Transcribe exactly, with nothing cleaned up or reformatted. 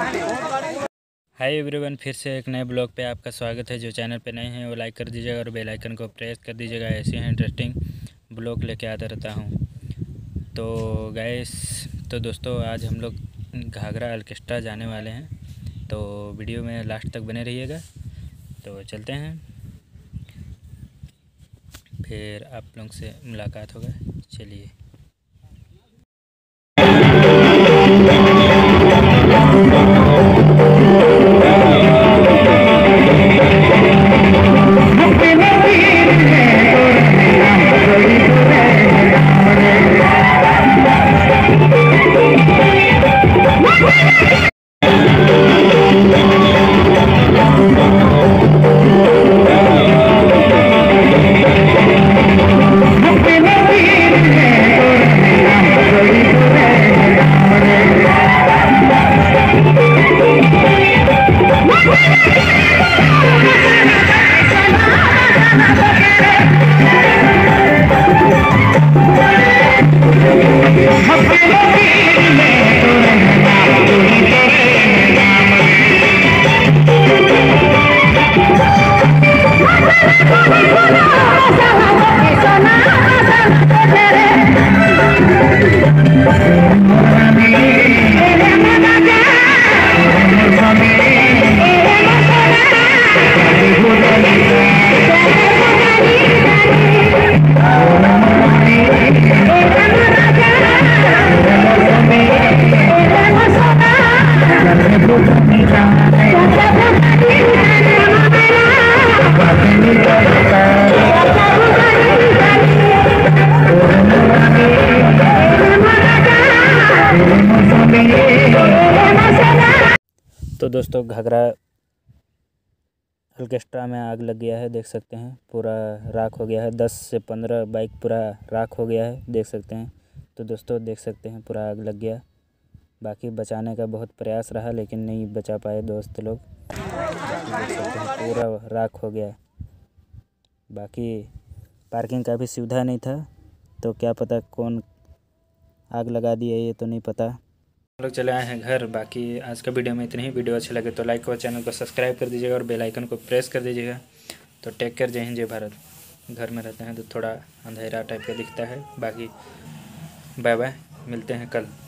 Hi everyone, फिर से एक नए ब्लॉग पे आपका स्वागत है। जो चैनल पे नए हैं वो लाइक कर दीजिएगा और बेल आइकन को प्रेस कर दीजिएगा। ऐसे ही इंटरेस्टिंग ब्लॉग लेके आता रहता हूँ। तो गाइस, तो दोस्तों आज हम लोग घाघरा ऑर्केस्ट्रा जाने वाले हैं, तो वीडियो में लास्ट तक बने रहिएगा। तो चलते हैं, फिर आप लोग से मुलाकात होगा। चलिए। तो दोस्तों घाघरा ऑर्केस्ट्रा में आग लग गया है, देख सकते हैं। पूरा राख हो गया है। दस से पंद्रह बाइक पूरा राख हो गया है, देख सकते हैं। तो दोस्तों देख सकते हैं पूरा आग लग गया। बाकी बचाने का बहुत प्रयास रहा लेकिन नहीं बचा पाए दोस्त लोग। देख सकते हैं पूरा राख हो गया। बाकी पार्किंग का भी सुविधा नहीं था, तो क्या पता कौन आग लगा दिया, ये तो नहीं पता। हम लोग चले आए हैं घर। बाकी आज का वीडियो में इतनी ही। वीडियो अच्छे लगे तो लाइक और चैनल को सब्सक्राइब कर दीजिएगा और बेल आइकन को प्रेस कर दीजिएगा। तो टेक केयर, जय हिंद जय भारत। घर में रहते हैं तो थोड़ा अंधेरा टाइप का दिखता है। बाकी बाय बाय, मिलते हैं कल।